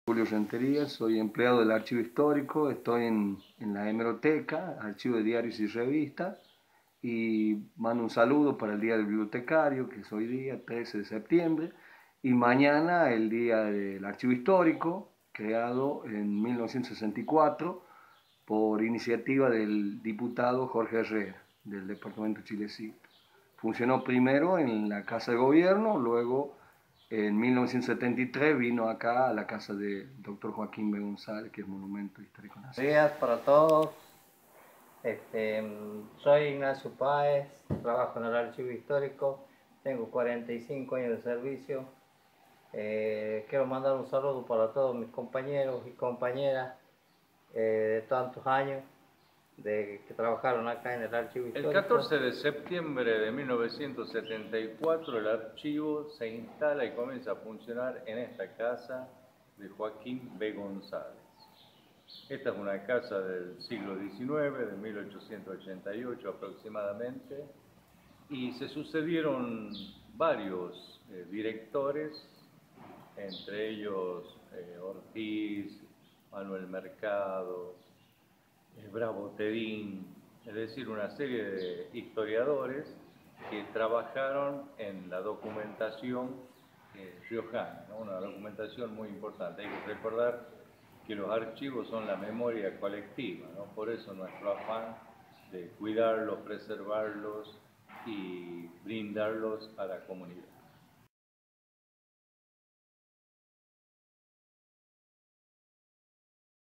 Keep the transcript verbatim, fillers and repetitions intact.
Julio Rentería, soy empleado del Archivo Histórico, estoy en, en la hemeroteca, Archivo de Diarios y Revistas, y mando un saludo para el Día del Bibliotecario, que es hoy día, trece de septiembre, y mañana el Día del Archivo Histórico, creado en mil novecientos sesenta y cuatro por iniciativa del diputado Jorge Herrera, del departamento Chilecito. Funcionó primero en la Casa de Gobierno, luego en mil novecientos setenta y tres vino acá a la casa del doctor Joaquín B. González, que es Monumento Histórico Buenos Nacional. días para todos. Este, soy Ignacio Páez, trabajo en el Archivo Histórico, tengo cuarenta y cinco años de servicio. Eh, quiero mandar un saludo para todos mis compañeros y compañeras eh, de tantos años de, que trabajaron acá en el Archivo Histórico. El catorce de septiembre de mil novecientos setenta y cuatro el archivo se instala y comienza a funcionar en esta casa de Joaquín B. González. Esta es una casa del siglo diecinueve, de mil ochocientos ochenta y ocho aproximadamente, y se sucedieron varios eh, directores, entre ellos eh, Ortiz, Manuel Mercado, eh, Bravo Tedín, es decir, una serie de historiadores que trabajaron en la documentación eh, riojana, ¿no? Una documentación muy importante. Hay que recordar que los archivos son la memoria colectiva, ¿no? Por eso nuestro afán de cuidarlos, preservarlos y brindarlos a la comunidad.